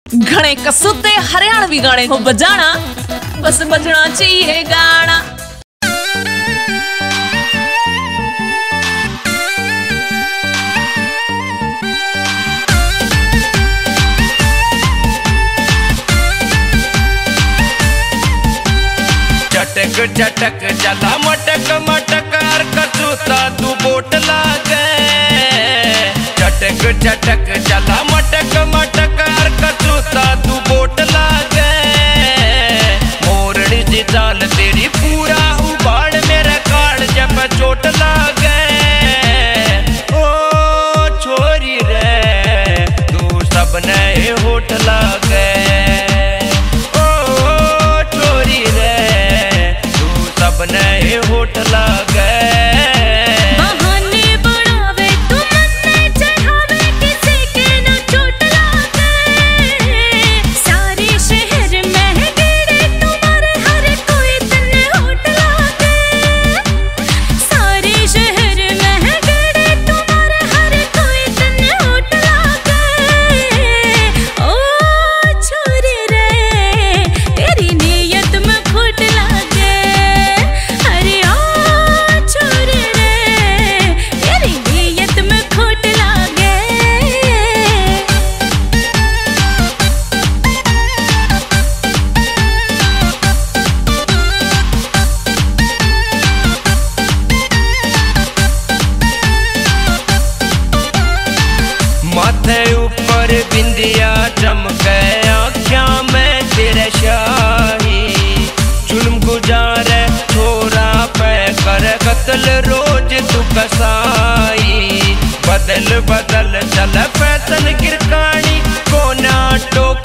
घणे कसूते हरियाणवी गाने को बजाना, बस बजना चाहिए गाना। चटक चटक चला मटक मटक और कसूता तू बोट लागे। चटक चटक चला मटक मटक और कसूता तू बोट लागे। मोरनी सी चाल तेरी पूरा उबाड़ मेरे काल जब चोट लागे। ओ छोरी रे तू सबने होठ लागे। नए होठ लागे। बहाने बढ़ावे तू मन चढ़ावे किसी के न चोट लागे। सारे शहर में गिरे तुम्हारे हर कोई तन्ने होठ लागे। सारे शहर में गिरे तुम्हारे हर कोई तन्ने होठ लागे। ओ छोरी रे तेरी नीयत में खोट लागे। माथे ऊपर बिंदिया चमके आँखिया में तेरे शाही। जुल्म गुजारे छोरा पे कर कत्ल रोज तू कसाई। बदल बदल चल फैशन गिरकानी को ना टोक